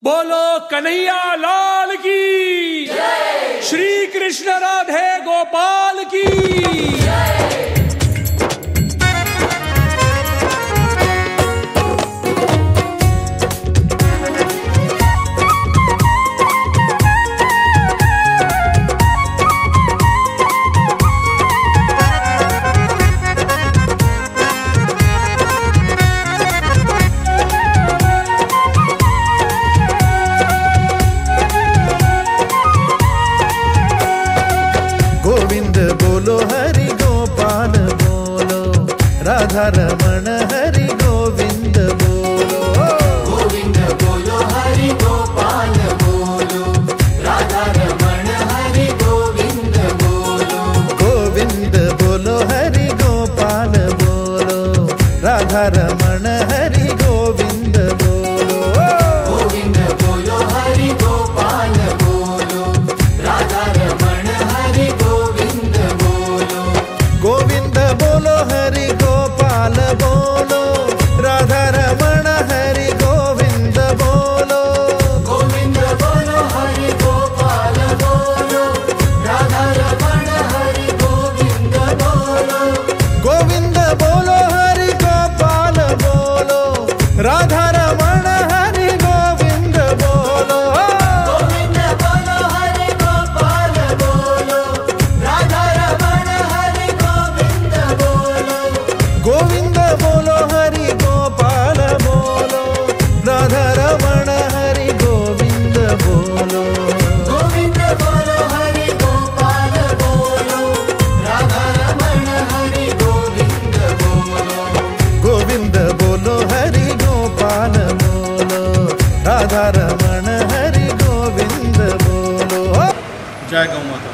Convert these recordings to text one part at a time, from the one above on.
बोलो कन्हैया लाल की जय। श्री कृष्ण राधे गोपाल की जय। गोविंद बोलो हरि गोपाल बोलो, राधा रमण हरि गोविंद बोलो। गोविंद बोलो हरि गोपाल बोलो, राधा रमण हरि गोविंद बोलो। गोविंद बोलो हरि गोपाल बोलो, राधा रमण हरि गोविंद बोलो। गोविंद बोलो हरि गोपाल बोलो, राधा रमण हरि गोविंद बोलो। गोविंद बोलो हरि गोपाल बोलो, राधा रमण हरि गोविंद बोलो। गोविंद बोलो हरि गोपाल बोलो, राधा रमण हरि गोविंद बोलो। गोविंद बोलो हरि गोपाल बोलो, राधा रमण हरि गोविंद बोलो। गोविंद बोलो हरि गोपाल बोलो, राधा रमण हरि गोविंद बोलो। गोविंद बोलो हरि गोपाल बोलो, राधा रमण हरि गोविंद बोलो। गोविंद बोलो हरि गोपाल बोलो, राधा रमण हरि गोविंद बोलो। गोविंद बोलो हरि गोपाल बोलो, राधा रमण हरि गोविंद बोलो। जय गौ माता।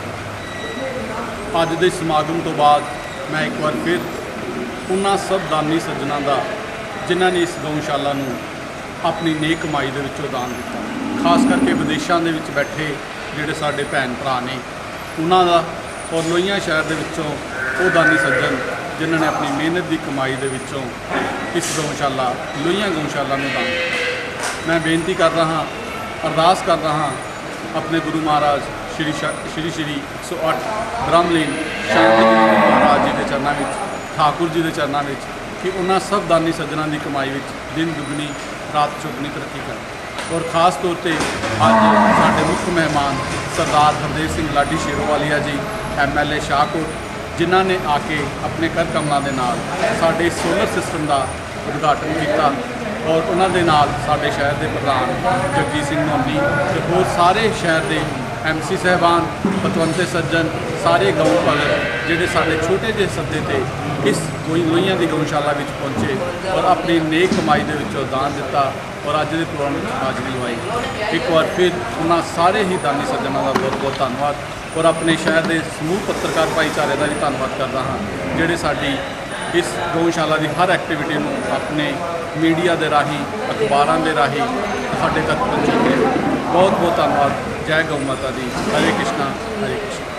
अज के समागम तो बाद मैं एक बार फिर उन्होंने सब दानी सज्जनों का जिन्हों ने इस गौशाला नूं अपनी नेक कमाई के विचों दान दिता, खास करके विदेशों के विच बैठे जिहड़े साडे भैन भरा ने उन्हों का, और लोहियां शहर के विचों वो दानी सज्जन जिन्होंने अपनी मेहनत की कमाई के विचों इस गौशाला लोहियां गौशाला में दान दिता। मैं बेनती कर रहा, अरदास कर रहा अपने गुरु महाराज श्री 108 ब्रह्मलीन शांति महाराज जी के चरणों में, ठाकुर जी के चरणों में कि उन्होंने सब दानी सज्जनों की कमाई में दिन दुगनी रात चौगनी तरक्की कर। और खास तौर पर अज साडे मुख्य मेहमान सरदार हरदेव सिंह लाडी शेरोवालिया जी MLA शाहकोट, जिन्हों ने आके अपने कर कमलों के नाल साडे सोलर सिस्टम का उद्घाटन किया, और उन्होंने नाल साडे शहर के प्रधान जगजीत सिंह नोनी ते होर सारे शहर के MC साहबान, पतवंते सज्जन, सारे गौ भगत जिहड़े साडे छोटे जे सदे ते इस लोहियां की गौशाला में पहुँचे और अपनी नेक कमाई के विचों दान दिता और अज के प्रोग्राम में हाज़री लवाई। एक बार फिर उन्होंने सारे ही दानी सज्जनों का बहुत बहुत धन्यवाद, और अपने शहर के समूह पत्रकार भाईचारे का भी धन्यवाद करता हाँ जिहड़े साडी इस गौशाला की हर एक्टिविटी में अपने मीडिया के राही, अखबारों के राही साडे तक पहुँचाते। बहुत बहुत धन्यवाद। जय गौ माता दी। हरे कृष्णा हरे कृष्णा।